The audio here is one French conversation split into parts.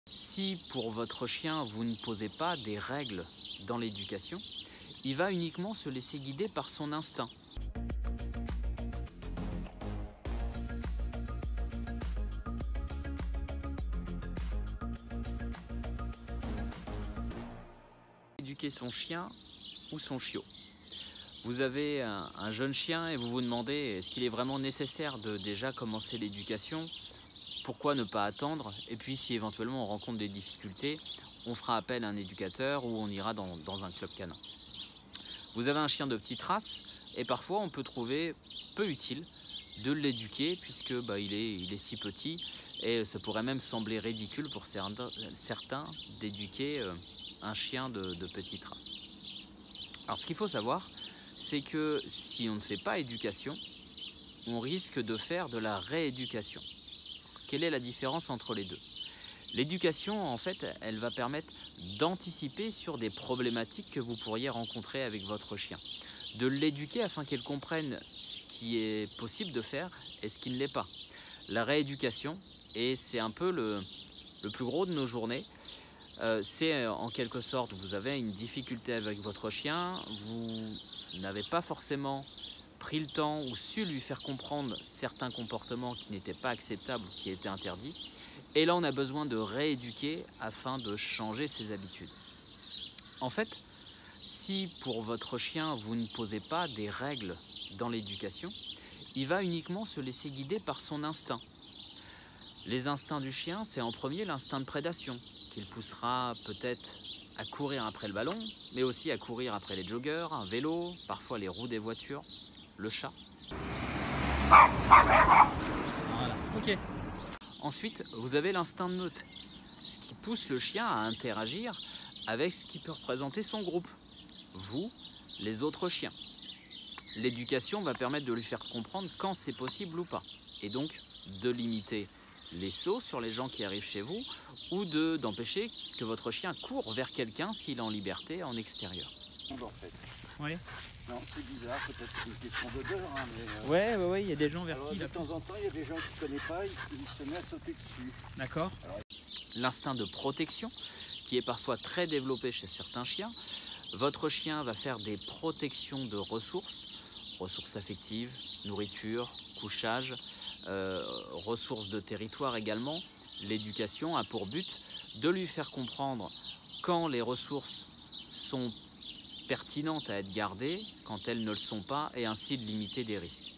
Si pour votre chien vous ne posez pas des règles dans l'éducation, il va uniquement se laisser guider par son instinct. Éduquer son chien ou son chiot. Vous avez un jeune chien et vous vous demandez est-ce qu'il est vraiment nécessaire de déjà commencer l'éducation? Pourquoi ne pas attendre? Et puis si éventuellement on rencontre des difficultés, on fera appel à un éducateur ou on ira dans un club canin. Vous avez un chien de petite race et parfois on peut trouver peu utile de l'éduquer puisque il est si petit et ça pourrait même sembler ridicule pour certains d'éduquer un chien de petite race. Alors ce qu'il faut savoir, c'est que si on ne fait pas éducation, on risque de faire de la rééducation. Quelle est la différence entre les deux? L'éducation, en fait, elle va permettre d'anticiper sur des problématiques que vous pourriez rencontrer avec votre chien. De l'éduquer afin qu'elle comprenne ce qui est possible de faire et ce qui ne l'est pas. La rééducation, et c'est un peu le plus gros de nos journées, c'est en quelque sorte, vous avez une difficulté avec votre chien, vous n'avez pas forcément pris le temps ou su lui faire comprendre certains comportements qui n'étaient pas acceptables ou qui étaient interdits. Et là, on a besoin de rééduquer afin de changer ses habitudes. En fait, si pour votre chien, vous ne posez pas des règles dans l'éducation, il va uniquement se laisser guider par son instinct. Les instincts du chien, c'est en premier l'instinct de prédation, qu'il poussera peut-être à courir après le ballon, mais aussi à courir après les joggers, un vélo, parfois les roues des voitures, le chat. Voilà, ok. Ensuite, vous avez l'instinct de meute, ce qui pousse le chien à interagir avec ce qui peut représenter son groupe, vous, les autres chiens. L'éducation va permettre de lui faire comprendre quand c'est possible ou pas, et donc de limiter les sauts sur les gens qui arrivent chez vous, ou d'empêcher que votre chien court vers quelqu'un s'il est en liberté en extérieur. En fait. Oui. Non, c'est bizarre, peut-être une question d'odeur, hein, mais... Ouais, il y a des gens vers alors, qui de là. temps en temps, il y a des gens qui ne connaissent pas, ils se mettent à sauter dessus. D'accord. L'instinct de protection, qui est parfois très développé chez certains chiens. Votre chien va faire des protections de ressources affectives, nourriture, couchage, ressources de territoire également. L'éducation a pour but de lui faire comprendre quand les ressources sont pertinentes à être gardées, quand elles ne le sont pas, et ainsi de limiter des risques.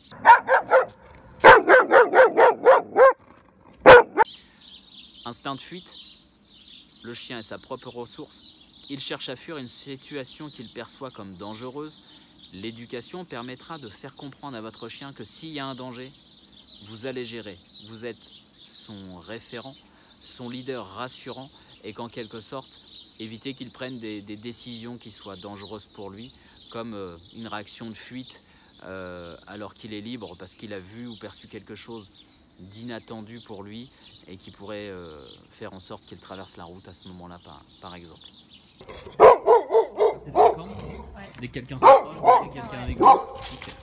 Instinct de fuite, le chien est sa propre ressource. Il cherche à fuir une situation qu'il perçoit comme dangereuse. L'éducation permettra de faire comprendre à votre chien que s'il y a un danger, vous allez gérer. Vous êtes son référent, son leader rassurant et qu'en quelque sorte, éviter qu'il prenne des décisions qui soient dangereuses pour lui, comme une réaction de fuite alors qu'il est libre parce qu'il a vu ou perçu quelque chose d'inattendu pour lui et qui pourrait faire en sorte qu'il traverse la route à ce moment-là, par exemple. Ça c'est fréquent. Ouais. Dès que quelqu'un s'approche, dès que quelqu'un avec vous. Okay.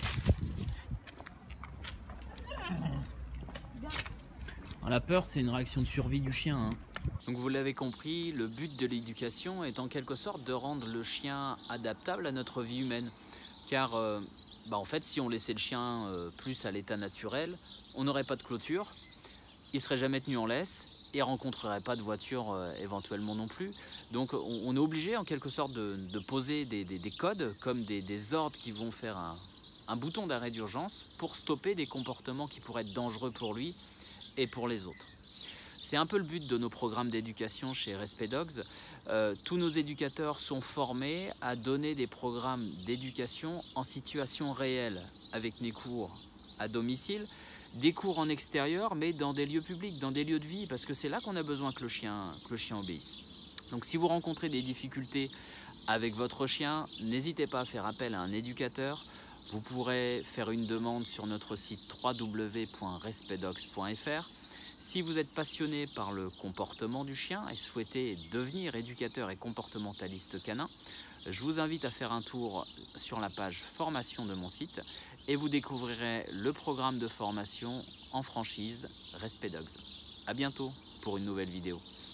Alors, la peur, c'est une réaction de survie du chien. Hein. Donc vous l'avez compris, le but de l'éducation est en quelque sorte de rendre le chien adaptable à notre vie humaine. Car en fait, si on laissait le chien plus à l'état naturel, on n'aurait pas de clôture, il ne serait jamais tenu en laisse et ne rencontrerait pas de voiture éventuellement non plus. Donc on est obligé en quelque sorte de poser des codes comme des ordres qui vont faire un bouton d'arrêt d'urgence pour stopper des comportements qui pourraient être dangereux pour lui et pour les autres. C'est un peu le but de nos programmes d'éducation chez Respect Dogs. Tous nos éducateurs sont formés à donner des programmes d'éducation en situation réelle, avec des cours à domicile, des cours en extérieur, mais dans des lieux publics, dans des lieux de vie, parce que c'est là qu'on a besoin que le chien obéisse. Donc si vous rencontrez des difficultés avec votre chien, n'hésitez pas à faire appel à un éducateur. Vous pourrez faire une demande sur notre site www.respectdogs.fr. Si vous êtes passionné par le comportement du chien et souhaitez devenir éducateur et comportementaliste canin, je vous invite à faire un tour sur la page formation de mon site et vous découvrirez le programme de formation en franchise Respect Dogs. À bientôt pour une nouvelle vidéo.